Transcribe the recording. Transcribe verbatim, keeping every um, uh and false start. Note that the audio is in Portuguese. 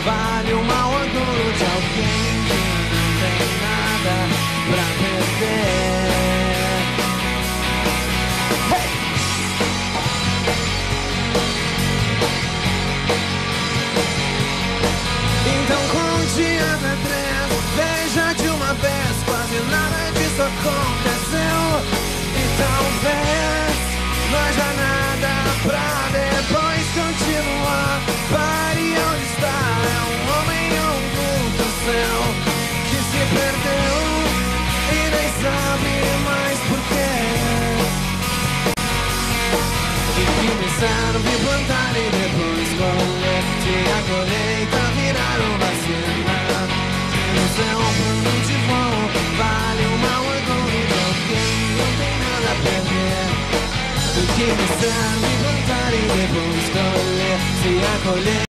vale o mau orgulho de alguém que não tem nada pra perder. Hey! Então conte até três, veja de uma vez, quase nada disso aconteceu. E talvez nós já nada pra depois continuar. Pare onde está, é um homem oculto no céu que se perdeu e nem sabe mais porquê. E que me serve plantar e depois colher, se a colheita virar uma cena. No céu um plano de voo, vale o mau orgulho de alguém que não tem nada a perder. O que me serve plantar e depois colher, se a colheita